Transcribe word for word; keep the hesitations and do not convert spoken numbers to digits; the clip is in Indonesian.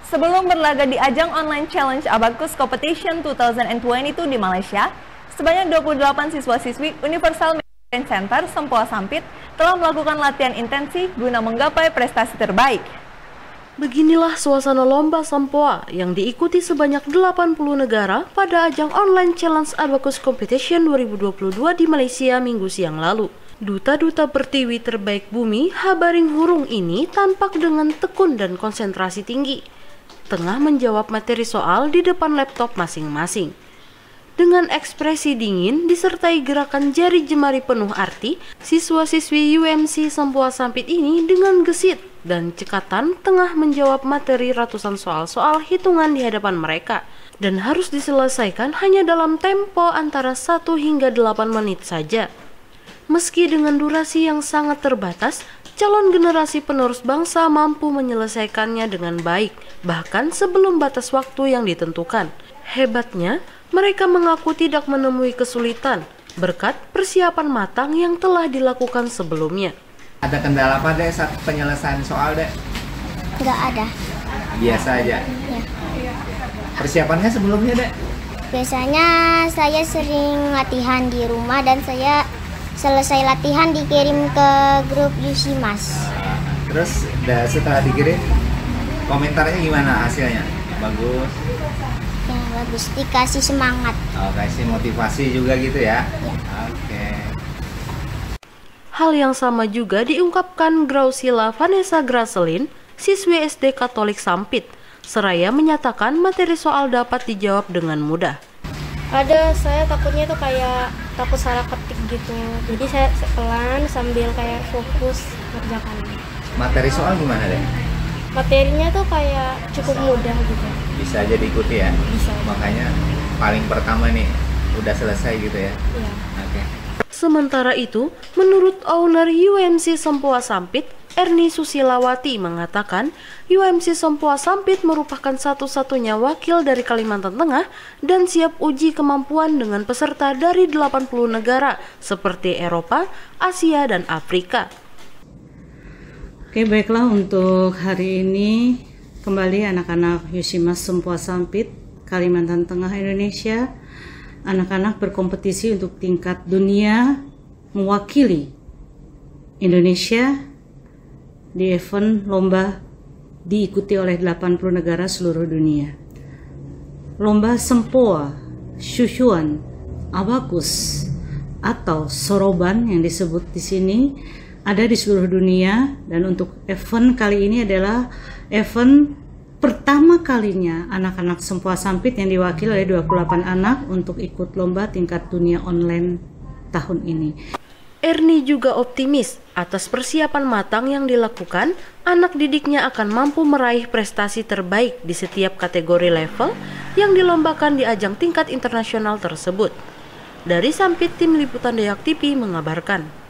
Sebelum berlaga di ajang online challenge Abacus Competition dua ribu dua puluh dua di Malaysia, sebanyak dua puluh delapan siswa-siswi Universal Management Center Sempoa Sampit telah melakukan latihan intensif guna menggapai prestasi terbaik. Beginilah suasana lomba Sempoa yang diikuti sebanyak delapan puluh negara pada ajang online challenge Abacus Competition dua ribu dua puluh dua di Malaysia minggu siang lalu. Duta-duta pertiwi terbaik bumi Habaring Hurung ini tampak dengan tekun dan konsentrasi tinggi, tengah menjawab materi soal di depan laptop masing-masing. Dengan ekspresi dingin disertai gerakan jari jemari penuh arti, siswa-siswi U M C Sempoa Sampit ini dengan gesit dan cekatan tengah menjawab materi ratusan soal-soal hitungan di hadapan mereka, dan harus diselesaikan hanya dalam tempo antara satu hingga delapan menit saja. Meski dengan durasi yang sangat terbatas, calon generasi penerus bangsa mampu menyelesaikannya dengan baik, bahkan sebelum batas waktu yang ditentukan. Hebatnya, mereka mengaku tidak menemui kesulitan berkat persiapan matang yang telah dilakukan sebelumnya. Ada kendala apa deh saat penyelesaian soal deh? Nggak ada. Biasa aja? Ya. Persiapannya sebelumnya deh? Biasanya saya sering latihan di rumah dan saya selesai latihan dikirim ke grup Yusimas. Terus setelah dikirim, komentarnya gimana hasilnya? Bagus? Ya, bagus. Dikasih semangat. Oh, kasih motivasi juga gitu ya? Ya. Oke. Hal yang sama juga diungkapkan Grausila Vanessa Graselin, siswi S D Katolik Sampit, seraya menyatakan materi soal dapat dijawab dengan mudah. Ada, saya takutnya tuh kayak takut salah ketik gitu, jadi saya pelan sambil kayak fokus kerjakan. Materi soal gimana deh? Materinya tuh kayak cukup mudah gitu. Bisa aja diikuti ya? Bisa. Makanya paling pertama nih udah selesai gitu ya? Iya. Oke. Sementara itu, menurut owner U M C Sempoa Sampit, Erni Susilawati mengatakan U M C Sempoa Sampit merupakan satu-satunya wakil dari Kalimantan Tengah dan siap uji kemampuan dengan peserta dari delapan puluh negara seperti Eropa, Asia, dan Afrika. Oke, baiklah, untuk hari ini kembali anak-anak Yusimas Sempoa Sampit, Kalimantan Tengah, Indonesia. Anak-anak berkompetisi untuk tingkat dunia mewakili Indonesia di event lomba diikuti oleh delapan puluh negara seluruh dunia. Lomba Sempoa, Shushuan, Abacus atau Soroban yang disebut di sini ada di seluruh dunia, dan untuk event kali ini adalah event pertama kalinya anak-anak Sempoa Sampit yang diwakili oleh dua puluh delapan anak untuk ikut lomba tingkat dunia online tahun ini. Erni juga optimis atas persiapan matang yang dilakukan, anak didiknya akan mampu meraih prestasi terbaik di setiap kategori level yang dilombakan di ajang tingkat internasional tersebut. Dari Sampit, Tim Liputan Dayak T V mengabarkan.